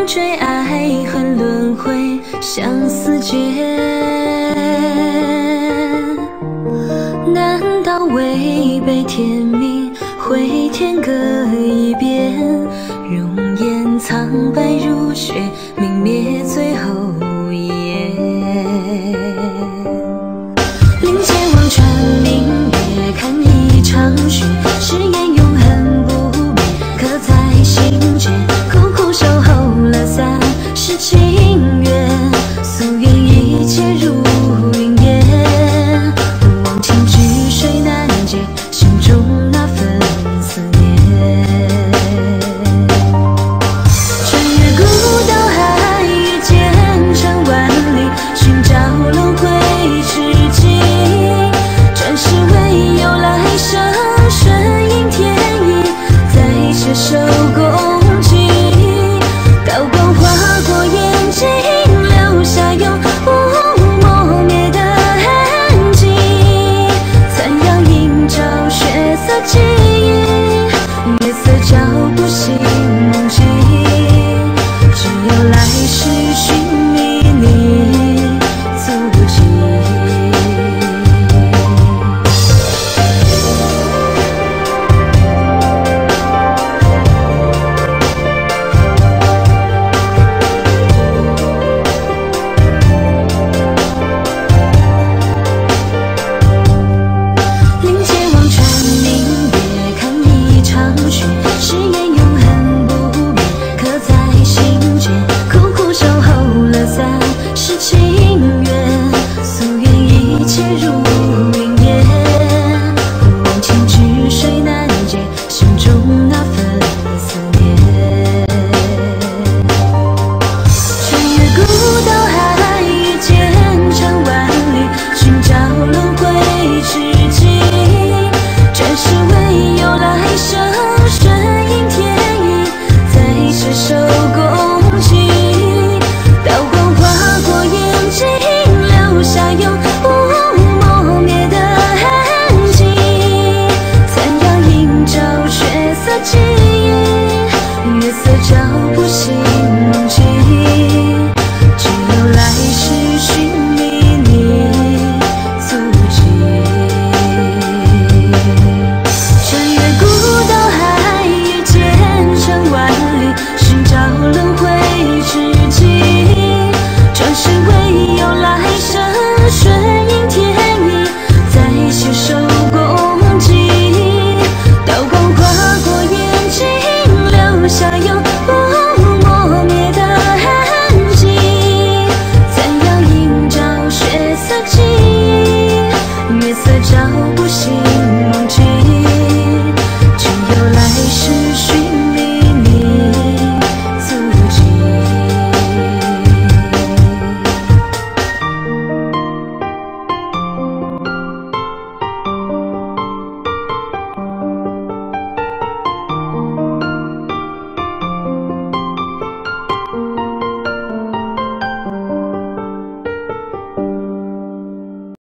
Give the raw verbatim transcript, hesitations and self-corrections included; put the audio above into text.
追，爱恨轮回，相思劫。难道违背天命，会天各一边？容颜苍白如雪，泯灭最后一眼。临界望穿明月，看一场雪，誓言永恒不灭，刻在心间。苦苦守候了三世情缘，夙愿一切如云烟。不忘情只水难解，心中那份思念。穿越古道海，越千山万里，寻找轮回知己。转世唯有来生，顺应天意，再携手。